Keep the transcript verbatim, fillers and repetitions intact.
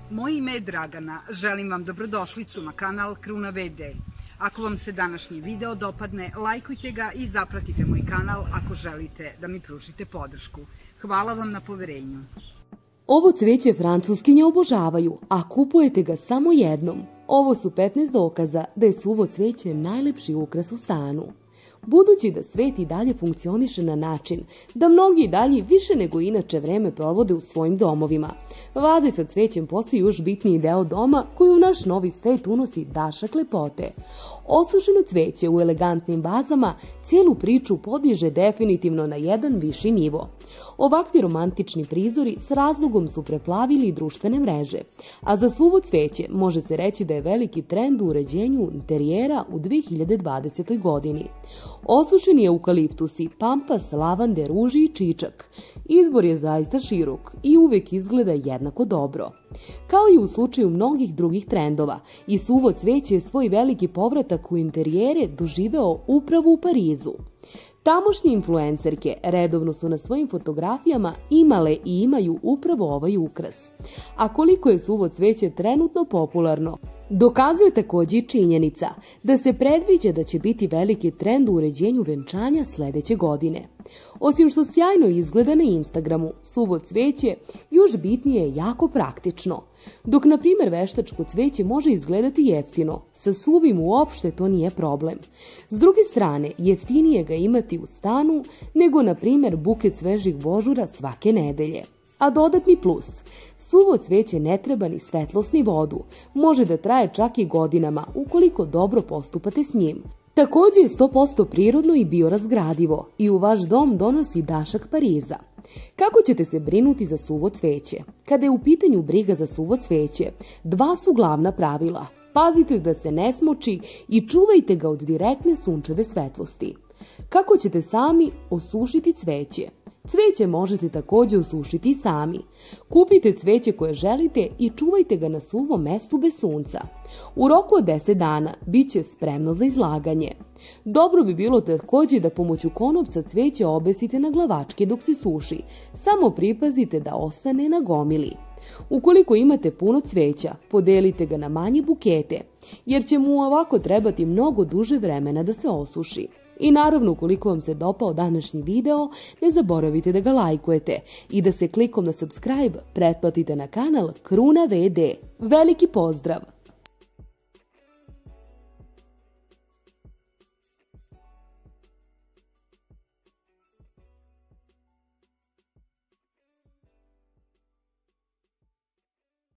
Moje ime je Dragana, želim vam dobrodošlicu na kanal Kruna ve de. Ako vam se današnji video dopadne, lajkujte ga i zapratite moj kanal ako želite da mi pružite podršku. Hvala vam na poverenju. Ovo cveće Francuskinje obožavaju, a kupujete ga samo jednom. Ovo su petnaest dokaza da je suvo cveće najlepši ukras u stanu. Budući da svet i dalje funkcioniše na način da mnogi i dalje više nego inače vreme provode u svojim domovima, vaze sa cvećem postaju još bitniji deo doma koji u naš novi svet unosi dašak lepote. Osušeno cveće u elegantnim vazama cijelu priču podiže definitivno na jedan viši nivo. Ovakvi romantični prizori s razlogom su preplavili društvene mreže, a za suvo cveće može se reći da je veliki trend u uređenju interijera u dve hiljade dvadesetoj godini. Osušeni eukaliptusi, pampas, lavande, ruži i čičak. Izbor je zaista širok i uvek izgleda jednako dobro. Kao i u slučaju mnogih drugih trendova, i suvo cveće je svoj veliki povratak u interijere doživeo upravo u Parizu. Tamošnje influencerke redovno su na svojim fotografijama imale i imaju upravo ovaj ukras. A koliko je suvo cveće trenutno popularno, dokazuje također i činjenica da se predviđa da će biti veliki trend u uređenju venčanja sledeće godine. Osim što sjajno izgleda na Instagramu, suvo cveće još bitnije je jako praktično. Dok, na primjer, veštačko cveće može izgledati jeftino, sa suvim uopšte to nije problem. S druge strane, jeftinije ga imati u stanu nego, na primjer, buket svežih božura svake nedelje. A dodatni plus, suvo cveće ne treba ni svetlost ni vodu, može da traje čak i godinama ukoliko dobro postupate s njim. Također je sto posto prirodno i biorazgradivo i u vaš dom donosi dašak Pariza. Kako ćete se brinuti za suvo cveće? Kada je u pitanju briga za suvo cveće, dva su glavna pravila. Pazite da se ne smoči i čuvajte ga od direktne sunčeve svetlosti. Kako ćete sami osušiti cveće? Cveće možete također osušiti i sami. Kupite cveće koje želite i čuvajte ga na suvom mestu bez sunca. U roku od deset dana bit će spremno za izlaganje. Dobro bi bilo također da pomoću konopca cveće obesite na glavačke dok se suši. Samo pripazite da ostane na gomili. Ukoliko imate puno cveća, podelite ga na manje bukete, jer će mu ovako trebati mnogo duže vremena da se osuši. I naravno, ukoliko vam se dopao današnji video, ne zaboravite da ga lajkujete i da se klikom na subscribe pretplatite na kanal Kruna ve de. Veliki pozdrav!